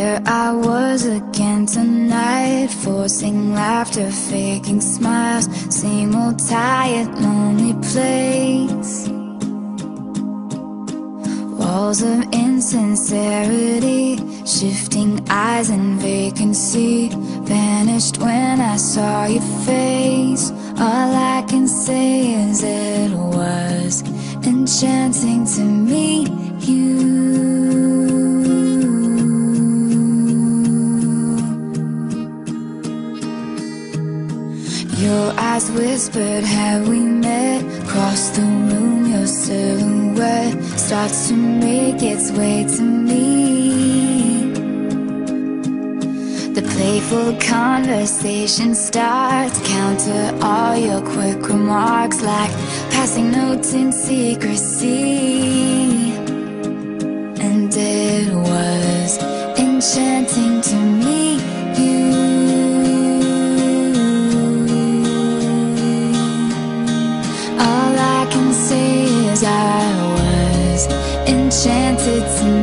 Here I was again tonight, forcing laughter, faking smiles. Same old tired, lonely place. Walls of insincerity, shifting eyes and vacancy. Vanished when I saw your face. All I can say is it was enchanting to meet you. Your eyes whispered, have we met? Across the room, your silhouette starts to make its way to me. The playful conversation starts, counter all your quick remarks like passing notes in secrecy. And it was enchanting to meet you. I was enchanted to